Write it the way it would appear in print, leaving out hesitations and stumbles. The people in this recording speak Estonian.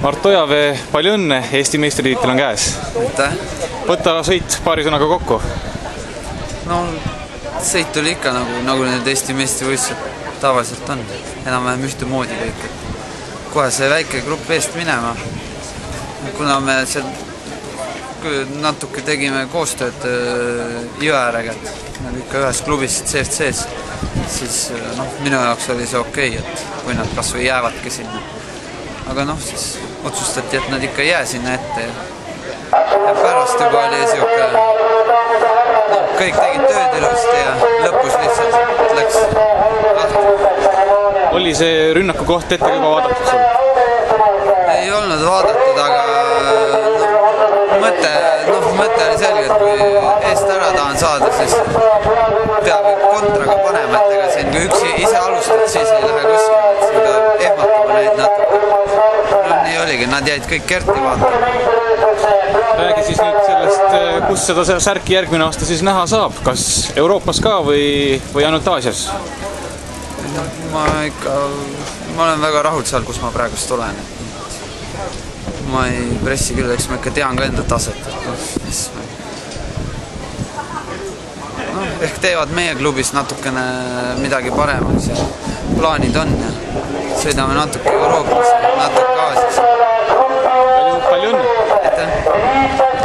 Mart Ojavee, palju õnne, Eesti meistritiitel on käes. Aitäh! Võta sõit paari sõnaga kokku. No, sõit oli ikka nagu need Eesti meistrivõistlused tavaliselt on. Enam-vähem ühtemoodi kõik. Kohe see väike grupp eest minema. Kuna me seal natuke tegime koostööd Jõeäärega, nad ikka ühes klubis CFC-s, siis minu jaoks oli see okei, et kui nad kas või jäävadki sinna. Aga siis otsustati, et nad ikka ei jää sinna ette. Ja pärast juba oli siuke, kõik tegid tööd ilusti ja lõpus lihtsalt läks lahti. Oli see rünnaku koht ette juba vaadatud sul? Ei olnud vaadatud, aga mõte oli selge, et kui eest ära tahan saada, siis peab kontraga panema, et ega siin kui üksi ise alustad, siis ei lähe kuskile, et siin peab ehmatama neid natuke. Nii oligi, nad jäid kõik kerti vaatama. Räägi siis nüüd sellest, kus seda särki järgmine aasta siis näha saab, kas Euroopas ka või ainult Aasias? Ma olen väga rahul seal, kus ma praegust olen. Ma ei pressi küll, eks ma ikka tean ka enda taset. Ehk teevad meie klubis natukene midagi paremaks ja plaanid on ja sõidame natuke Euroopas, natuke Aasias. Palju õnne! Aitäh!